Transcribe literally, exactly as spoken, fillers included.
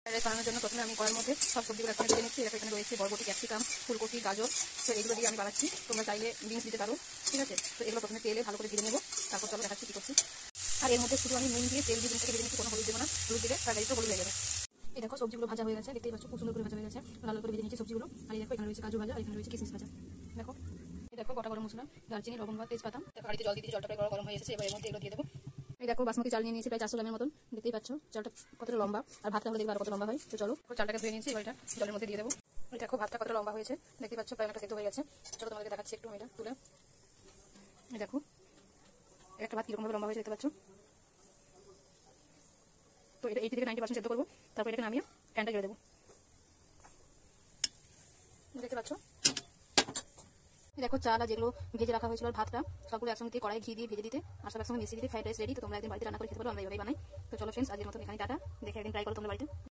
Fried rice বানানোর জন্য প্রথমে আমি কড়াইয়ের মধ্যে সব সবজিগুলো একসঙ্গে ভেজে নিচ্ছি। দেখো এখানে রয়েছে বরবটি, ক্যাপসিকাম, ফুলকপি, গাজর। তো এগুলো দিয়ে আমি বানাচ্ছি। তোমরা চাইলে বিনস দিতে পারো, ঠিক আছে। তো এগুলো প্রথমে তেলে ভালো করে ভেজে নেবো, তারপর চলো দেখাচ্ছি কী করছি। আর এর মধ্যে শুধু আমি নুন দিয়ে তেল দিয়ে জিনিসটাকে ভেজে নিচ্ছি, কোনো হলুদ দেবো না। হলুদ দিলে ফ্রাইড রাইসটা হলুদ হয়ে যাবে। এই দেখো সবজিগুলো ভাজা হয়ে গেছে, দেখতেই পাচ্ছ খুব সুন্দর করে ভাজা হয়ে গেছে। লাল করে ভেজে নিচ্ছি সবজিগুলো। আর এই দেখো এখানে রয়েছে কাজু ভাজা, আর এখানে রয়েছে কিশমিশ ভাজা। দেখো এই দেখো গোটা গরম মশলা, দারচিনি, লবঙ্গ, তেজপাতা। দেখো হাঁড়িতে জল দিয়ে দিচ্ছি, জলটা প্রায় গরম হয়ে এসেছে। এবার এর মধ্যে এগুলো দিয়ে দেবো। এই দেখো বাসমতি চাল নিয়ে নিয়েছি প্রায় চারশো গ্রামের মতন, দেখতেই পাচ্ছ চালটা কতটা লম্বা। আর ভাতটা হলে দেখবে আর কত লম্বা হয়। তো চলো চালটাকে ধুয়ে নিয়েছি, এবার এটা জলের মধ্যে দিয়ে দেবো। এই দেখো ভাতটা কতটা লম্বা হয়েছে, দেখতে পাচ্ছ প্রায় একটা সেদ্ধ হয়ে গেছে। চলো তোমাদেরকে দেখাচ্ছি একটু এটা তুলে। এই দেখো একটা ভাত কিরকম ভাবে লম্বা হয়েছে, দেখতে পাচ্ছ। তো এটা এইটি থেকে নাইনটি পার্সেন্ট সেদ্ধ করবো, তারপর এটাকে নামিয়ে ফ্যানটা জেলে দেবো। দেখতে পাচ্ছ দেখো চাল আর যেগুলো ভেজে রাখা হয়েছিল, ভাতটা সবগুলো একসঙ্গে দিয়ে কড়াই ঘি দিয়ে ভেজে দিতে আর সব একসঙ্গে মিশিয়ে দিতে ফ্রাইড রাইস রেডি। তো তোমরা একদিন বাড়িতে রান্না করে খেতে পারো, আমরা এইভাবেই বানাই। তো চলো ফ্রেন্ডস আজকের মতন এখানে টাটা, দেখে একদিন ট্রাই করো তোমরা বাড়িতে।